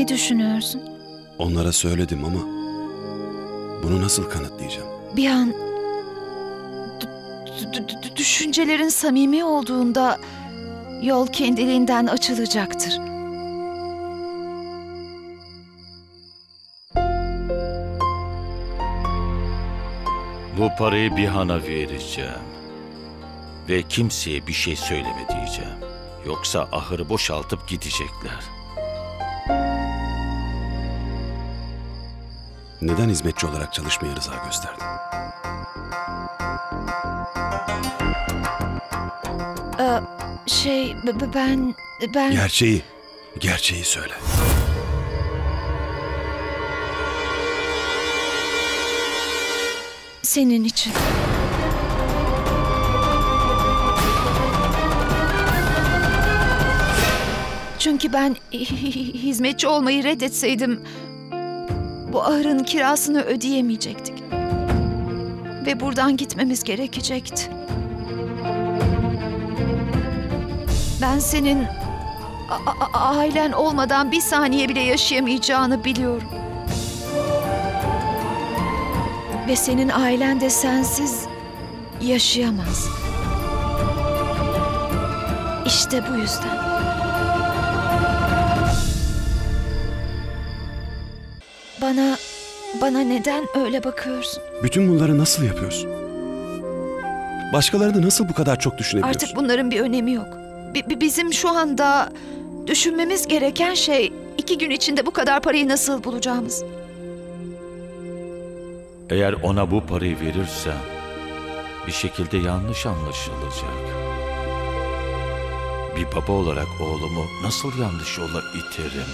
Ne düşünüyorsun? Onlara söyledim ama bunu nasıl kanıtlayacağım? Bir an düşüncelerin samimi olduğunda yol kendiliğinden açılacaktır. Bu parayı Bihan'a vereceğim. Ve kimseye bir şey söyleme diyeceğim. Yoksa ahırı boşaltıp gidecekler. Neden hizmetçi olarak çalışmaya rıza gösterdin? Ben... Gerçeği söyle. Senin için. Çünkü ben hizmetçi olmayı reddetseydim bu ahırın kirasını ödeyemeyecektik. Ve buradan gitmemiz gerekecekti. Ben senin ailen olmadan bir saniye bile yaşayamayacağını biliyorum. Ve senin ailen de sensiz yaşayamaz. İşte bu yüzden. Bana neden öyle bakıyorsun? Bütün bunları nasıl yapıyorsun? Başkalarını nasıl bu kadar çok düşünebiliyorsun? Artık bunların bir önemi yok. Bizim şu anda düşünmemiz gereken şey 2 gün içinde bu kadar parayı nasıl bulacağımız. Eğer ona bu parayı verirsem bir şekilde yanlış anlaşılacak. Bir baba olarak oğlumu nasıl yanlış yola iterim?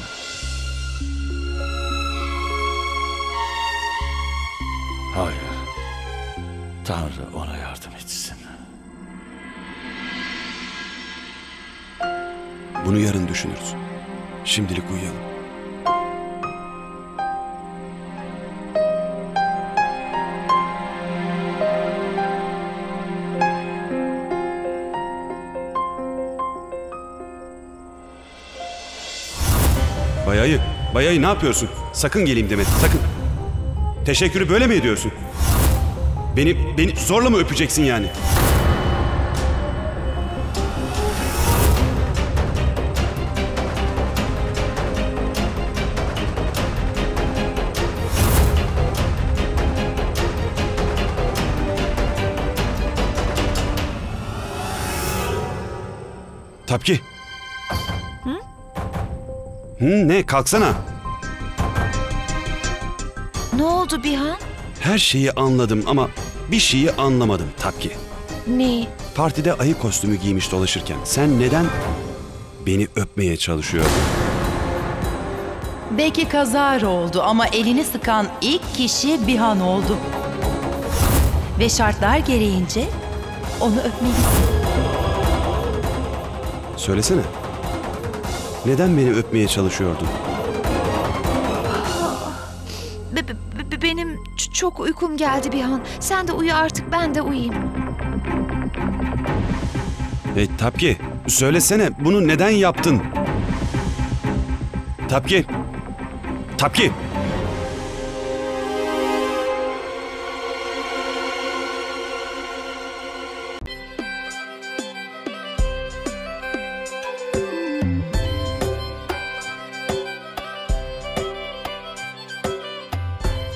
Hayır. Tanrı ona yardım etsin. Bunu yarın düşünürüz. Şimdilik uyuyalım. Bayayı ne yapıyorsun? Sakın geleyim deme, sakın. Teşekkürü böyle mi ediyorsun? Beni zorla mı öpeceksin yani? Tapki. Ne? Kalksana. Ne oldu Bihan? Her şeyi anladım ama bir şeyi anlamadım Tapki. Ne? Partide ayı kostümü giymiş dolaşırken sen neden beni öpmeye çalışıyordun? Belki kazara oldu ama elini sıkan ilk kişi Bihan oldu. Ve şartlar gereğince onu öpmelisin. Söylesene. Neden beni öpmeye çalışıyordun? Benim çok uykum geldi Bihan. Sen de uyu artık, ben de uyuyayım. Tapki, söylesene bunu neden yaptın? Tapki.